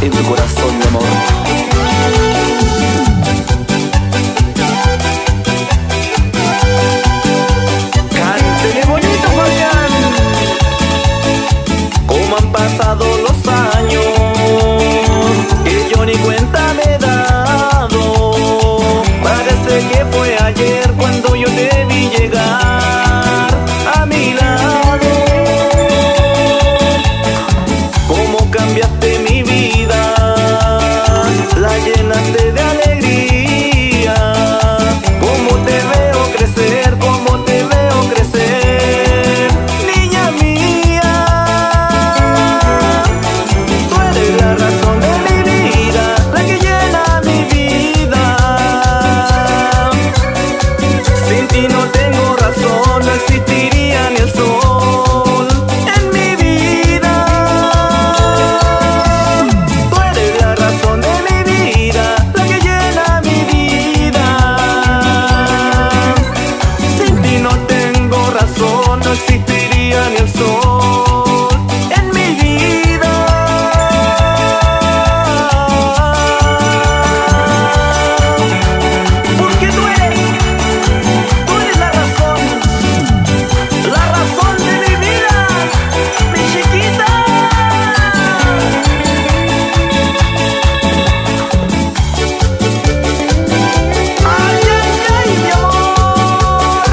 en tu corazón, mi amor. Cántele bonito, Fabián. Cómo han pasado los años, que yo ni cuenta me he dado. Parece que fue ayer cuando yo te vi llegar a mi lado. Cómo cambiaste mi vida, la llenaste de alegría. Cómo te veo crecer, cómo te veo crecer, niña mía. Tú eres la razón de mi vida, la que llena mi vida. Sin ti no tengo razón, no existiría ni el sol en mi vida. Tú eres la razón de mi vida, la que llena mi vida. Sin ti no tengo razón, no existiría ni el sol en mi vida. Porque tú eres la razón de mi vida, mi chiquita. Ay, ay, ay, mi amor.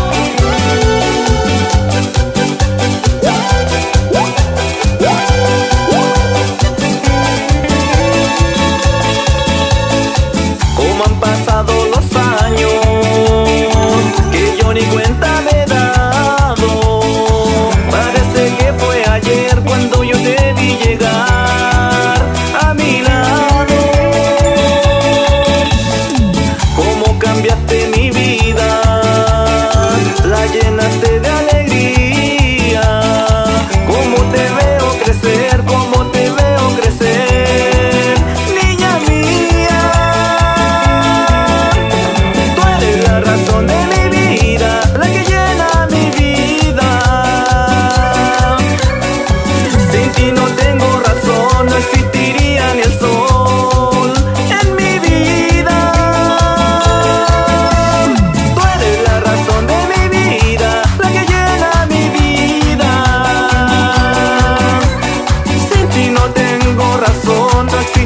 Cómo han pasado los años, que yo ni cuenta me he dado. Parece que fue ayer cuando yo te vi llegar a mi lado. Cómo cambiaste mi vida, la llenaste de alegría. Cómo te veo crecer, cómo te veo crecer, niña mía. Tú eres la razón de mi vida, la que llena mi vida. Sin ti no tengo razón, no existiría ni el sol en mi vida. Tú eres la razón de mi vida, la que llena mi vida. Sin ti no tengo razón, no existiría